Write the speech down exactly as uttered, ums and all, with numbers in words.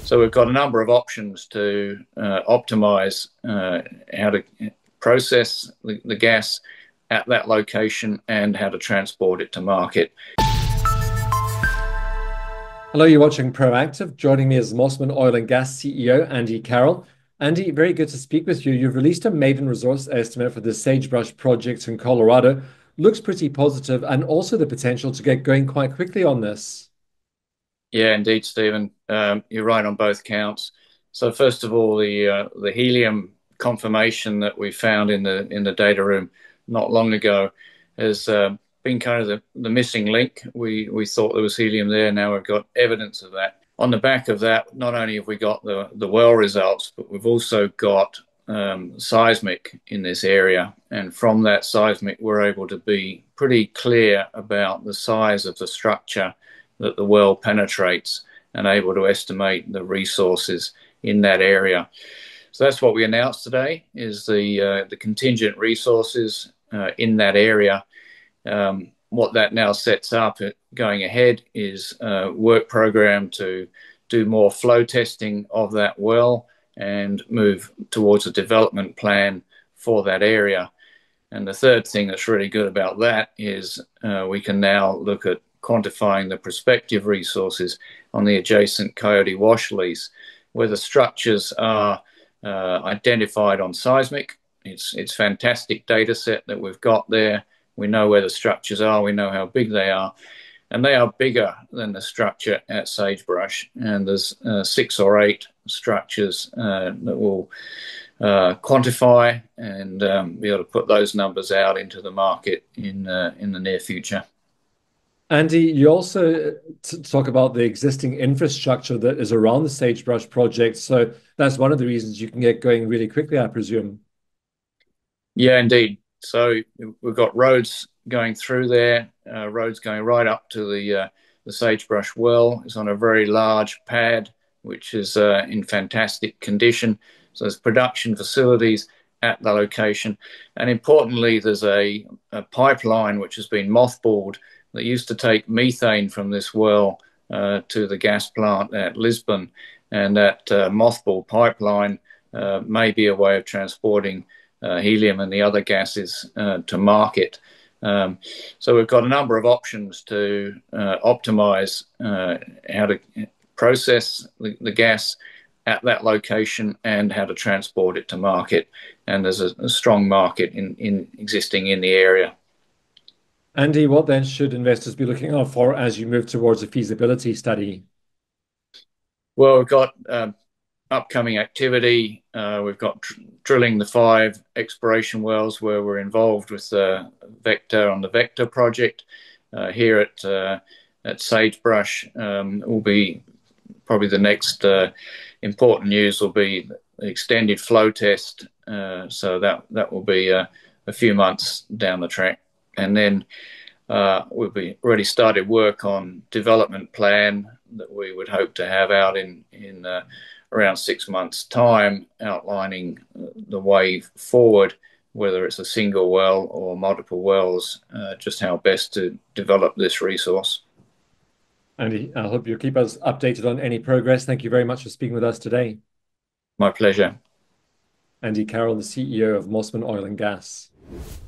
So we've got a number of options to uh, optimize uh, how to process the, the gas at that location and how to transport it to market. Hello, you're watching Proactive. Joining me is Mosman Oil and Gas C E O, Andy Carroll. Andy, very good to speak with you. You've released a maiden resource estimate for the Sagebrush Project in Colorado. Looks pretty positive, and also the potential to get going quite quickly on this. Yeah, indeed, Stephen. Um, you're right on both counts. So first of all, the uh, the helium confirmation that we found in the in the data room not long ago has uh, been kind of the, the missing link. We we thought there was helium there. Now we've got evidence of that. On the back of that, not only have we got the the well results, but we've also got um, seismic in this area, and from that seismic, we're able to be pretty clear about the size of the structure that the well penetrates and able to estimate the resources in that area. So that's what we announced today, is the uh, the contingent resources uh, in that area. Um, what that now sets up going ahead is a work program to do more flow testing of that well and move towards a development plan for that area. And the third thing that's really good about that is uh, we can now look at quantifying the prospective resources on the adjacent Coyote Wash lease, where the structures are uh, identified on seismic. It's it's fantastic data set that we've got there. We know where the structures are. We know how big they are. And they are bigger than the structure at Sagebrush. And there's uh, six or eight structures uh, that will uh, quantify and um, be able to put those numbers out into the market in, uh, in the near future. Andy, you also t- talk about the existing infrastructure that is around the Sagebrush project. So that's one of the reasons you can get going really quickly, I presume. Yeah, indeed. So we've got roads going through there, uh, roads going right up to the uh, the Sagebrush well. It's on a very large pad, which is uh, in fantastic condition. So there's production facilities at the location, and importantly, there's a, a pipeline which has been mothballed that used to take methane from this well uh, to the gas plant at Lisbon, and that uh, mothball pipeline uh, may be a way of transporting Uh, helium and the other gases uh, to market. Um, so we've got a number of options to uh, optimize uh, how to process the, the gas at that location and how to transport it to market. And there's a, a strong market in, in existing in the area. Andy, what then should investors be looking out for as you move towards a feasibility study? Well, we've got uh, upcoming activity. Uh, we've got tr drilling the five exploration wells where we're involved with uh, Vector on the Vector project. Uh, here at uh, at Sagebrush um, will be probably the next uh, important news will be the extended flow test. Uh, so that that will be uh, a few months down the track, and then uh, we'll be already started work on development plan that we would hope to have out in in uh, around six months' time, outlining the way forward, whether it's a single well or multiple wells, uh, just how best to develop this resource. Andy, I hope you'll keep us updated on any progress. Thank you very much for speaking with us today. My pleasure. Andy Carroll, the C E O of Mosman Oil and Gas.